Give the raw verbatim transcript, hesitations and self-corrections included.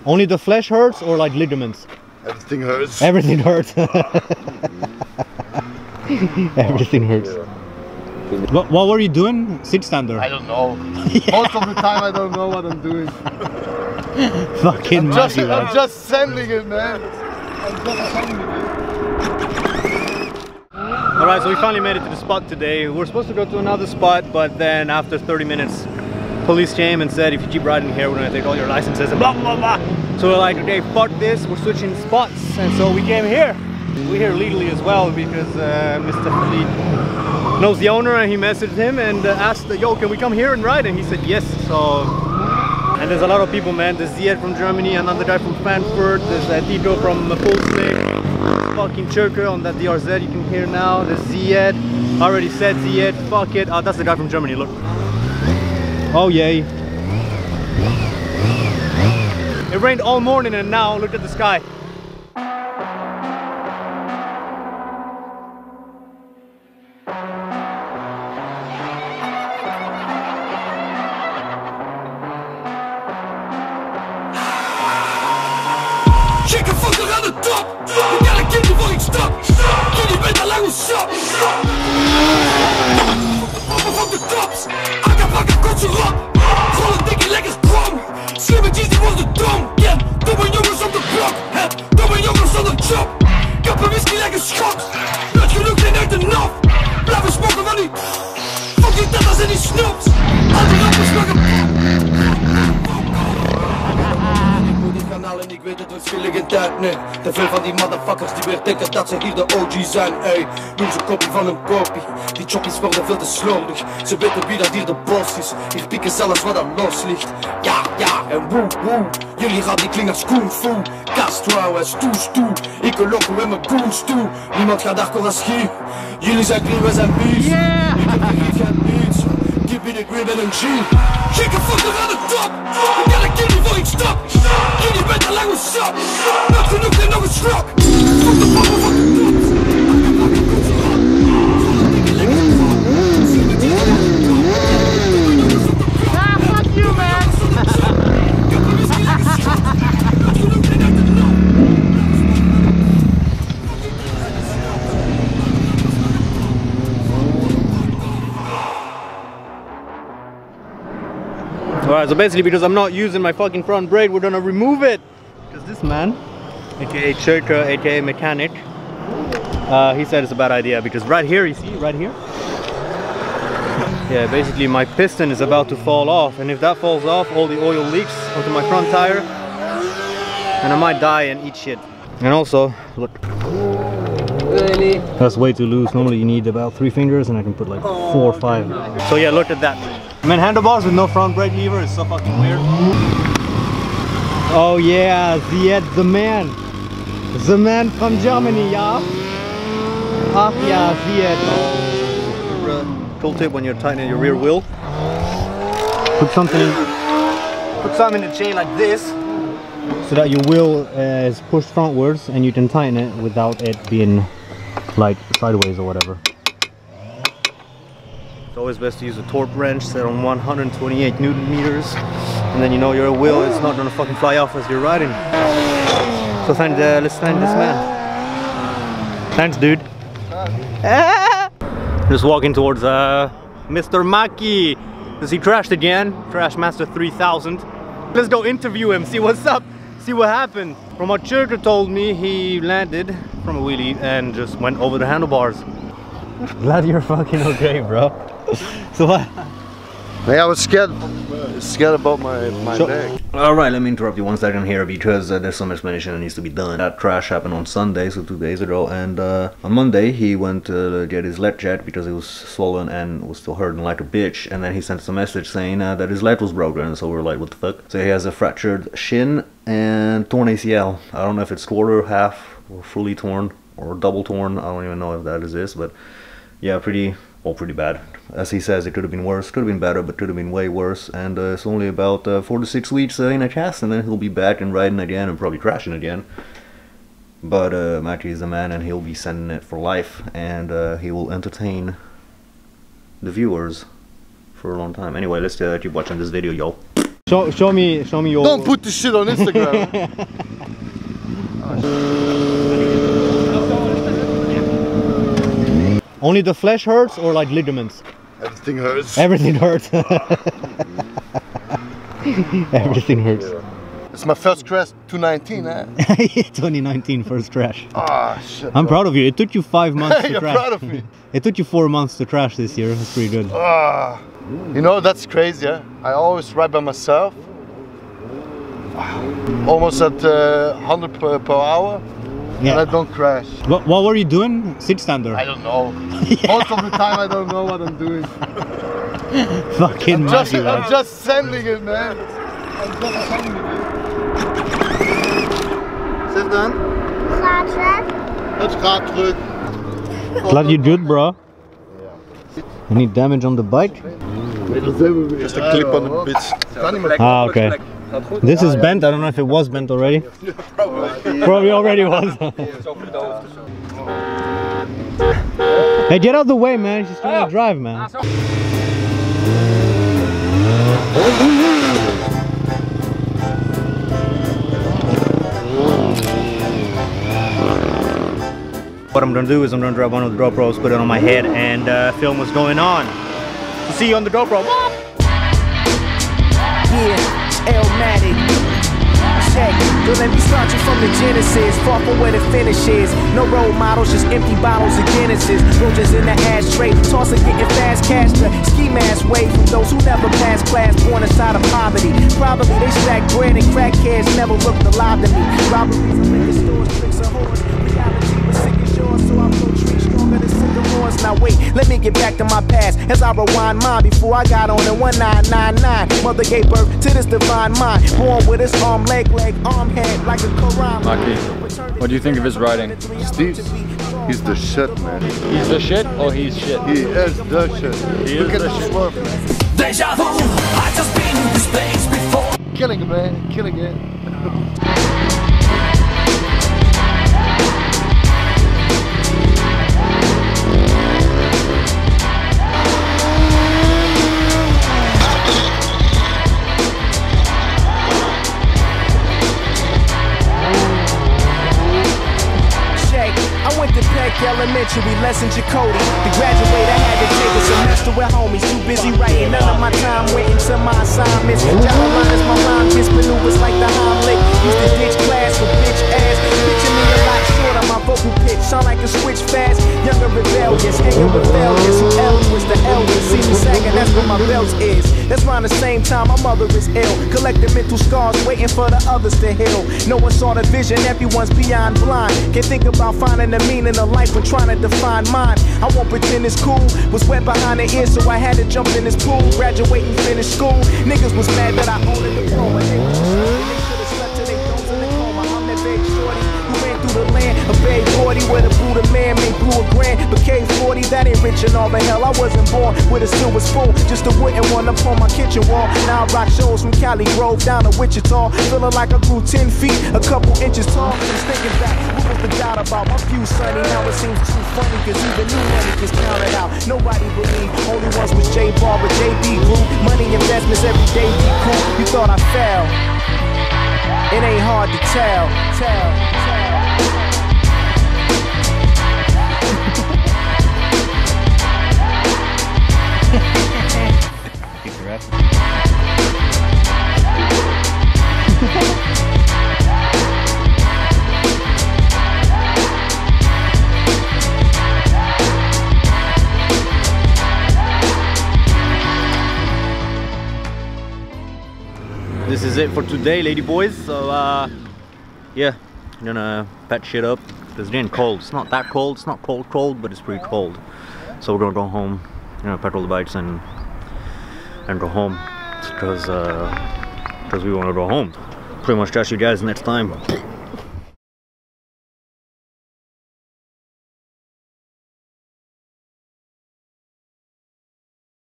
Only the flesh hurts or like ligaments? Everything hurts. Everything hurts. Everything hurts. What, what were you doing? Sit stander? I don't know. Yeah. Most of the time I don't know what I'm doing. Fucking I'm just, Makki, I'm just sending it, man. I'm just sending it. Alright, so we finally made it to the spot today. We were supposed to go to another spot, but then after thirty minutes, police came and said, if you keep riding here, we're gonna take all your licenses and blah blah blah. So we're like, okay, fuck this, we're switching spots. And so we came here. We're here legally as well because uh, Mister Fleet knows the owner, and he messaged him and uh, asked, yo, can we come here and ride? And he said yes. So, and there's a lot of people, man. There's Zied from Germany, another guy from Frankfurt, there's uh, Tito from uh, FullSlick, fucking Churker on that D R Z you can hear now. There's Zied, I already said Zied, fuck it. Oh, that's the guy from Germany, look. Oh yay. It rained all morning and now look at the sky. Chicken fucker aan de top. Ik ben een kind voor ik stap. Jullie bent al lang sap. Fuck de tops. Akka pakken kotse rap. Rollen dikke lekker krom. Slimme G's die worden dom. Ken domme jongens op de blok. Het domme jongens op de job. Kappen whisky lekker schot. Nooit genoeg geen uit de nop. Blijven smokken van die. Fuck die tetters en die snoeps. Al die rappers nog een en ik weet het verschillende tijd, nee. Te veel van die motherfuckers die weer denken dat ze hier de O G zijn, ey. Doen ze kopie van een kopie. Die choppies worden veel te slordig. Ze weten wie dat hier de boss is. Hier pikken zelfs wat er los ligt. Ja, ja, en woe, woe. Jullie gaan die klinken als kung fu. Castro en stoe, stoe. Ik een loco en mijn goons toe. Niemand gaat achter als schier. Jullie zijn clean, wij zijn beast. Yeah. Ik heb geen geen niets. Keep in the grip en een G. Chicken fucker aan de top. Ik ben een kind voor ik stap. Jullie bent al lang een sap. Nooit genoeg en nog een slok. Fuck de pappen van de tops. Ah, fuck you, man. Alright, so basically because I'm not using my fucking front brake, we're gonna remove it. Because this man, aka Churka, aka mechanic, uh, he said it's a bad idea because right here, you see, right here? Yeah, basically my piston is about to fall off, and if that falls off, all the oil leaks onto my front tire and I might die and eat shit. And also, look. Really? That's way too loose. Normally you need about three fingers and I can put like four or five. So yeah, look at that. I mean, handlebars with no front brake lever is so fucking weird. Oh yeah, Zied, the man. The man from Germany, yeah? Ah yeah, Zied. Uh, tool tip when you're tightening your rear wheel. Put something, put something in the chain like this, so that your wheel uh, is pushed frontwards and you can tighten it without it being like sideways or whatever. It's always best to use a torque wrench set on one hundred twenty-eight newton meters, and then you know your wheel is not gonna fucking fly off as you're riding. So thank, uh, let's thank this man. Thanks, dude. Just walking towards uh, Mister Makki, because he crashed again, Crash Master three thousand. Let's go interview him, see what's up, see what happened. From what Churka told me, he landed from a wheelie and just went over the handlebars. Glad you're fucking okay, bro. So what? Hey, I was scared, scared about my, my so, neck. Alright, let me interrupt you one second here because uh, there's some explanation that needs to be done. That crash happened on Sunday, so two days ago, and uh, on Monday he went to get his leg checked because it was swollen and was still hurting like a bitch, and then he sent us a message saying uh, that his leg was broken, so we're like, what the fuck? So he has a fractured shin and torn A C L. I don't know if it's quarter, half, or fully torn, or double torn. I don't even know if that is this, but yeah, pretty, well, pretty bad. As he says, it could have been worse, could have been better, but could have been way worse. And uh, it's only about uh, four to six weeks uh, in a cast, and then he'll be back and riding again and probably crashing again. But uh, Makki is the man, and he'll be sending it for life, and uh, he will entertain the viewers for a long time. Anyway, let's uh, keep watching this video, y'all. Show, show me, show me your... Don't put this shit on Instagram. Only the flesh hurts or like ligaments? Everything hurts. Everything hurts. Everything hurts. It's my first crash, two nineteen, eh? twenty nineteen first crash. Ah, shit. I'm bro. proud of you. It took you five months to You're crash. proud of me. It took you four months to crash this year. That's pretty good. Ah, you know, that's crazy, eh? I always ride by myself. Almost at uh, one hundred per, per hour. Yeah. And I don't crash. What, what were you doing? Sit stander? I don't know. Yeah. Most of the time I don't know what I'm doing. Fucking I'm just, Makki, I'm just sending it, man. I'm just sending it. Zit dan? Het gaat terug. Glad you good, bro. Any damage on the bike? Just a clip on the bitch. Ah, okay. This is bent. I don't know if it was bent already. Probably. Probably already was. Hey, get out of the way, man. She's trying to drive, man. What I'm gonna do is I'm gonna grab one of the GoPros, put it on my head, and uh, film what's going on. So see you on the GoPro. Yeah, Elmatic. Check, but let me start you from the genesis. Far from where the finish is. No role models, just empty bottles of Guinnesses. Roaches in the ashtray, tossing getting fast cash. The ski mask way from those who never passed class, born inside of poverty. Probably they stack bread and crackheads never looked alive to me. Robberies in liquor stores, tricks of horse. Reality was sick as yours, so I'm no tree stronger than sycamores. Now wait, let me get back to my past as I rewind mine before I got on in one nine nine nine. Mother gave birth to this divine mind, born with his arm, leg, leg, arm, head like a Quran. Makki, what do you think of his riding? Steve, he's the shit, man. He's the shit or he's shit? He is the shit. He Look is at the the shit. swerve, man. Deja vu, I just been in this place before. Killing it, man. Killing it. Elementary lesson Jacoby. To graduate, I had to take a semester with homies. Too busy writing, none of my time went into my assignments. Java lines, my rhyme just maneuvers like the Heimlich. Used to ditch class with bitch ass. Picture me a lot shorter, my vocal pitch sound like a switch fast. Younger rebellious, hanging with failures. Who else was the eldest? See me sagging, that's what my belt is. That's around the same time my mother is ill. Collecting mental scars, waiting for the others to heal. No one saw the vision, everyone's beyond blind. Can't think about finding the meaning of life when trying to define mine. I won't pretend it's cool. Was wet behind the ears, so I had to jump in this pool. Graduate and finish school. Niggas was mad that I owned a diploma. They should've slept till they thrones in the coma. I'm that big shorty who ran through the land. A big forty with a Buddha man made blue a grand. But K forty, that ain't rich and all the hell. I wasn't born with a silver spoon, just a wooden one up on my kitchen wall. Now I rock shows from Cali Grove down to Wichita. Feeling like I grew ten feet, a couple inches tall. Just thinking back, what was the doubt about my view, sonny? Now it seems too funny, cause even new money just counted out. Nobody believed, only ones was J Bar, but J B grew. Money investments every day be cool. You thought I fell, it ain't hard to tell, tell, tell. This is it for today, lady boys. So uh yeah, I'm gonna patch shit up. It's getting cold. It's not that cold, it's not cold cold, but it's pretty cold. So we're gonna go home, you know, petrol the bikes and and go home because uh because we want to go home. Pretty much catch you guys next time.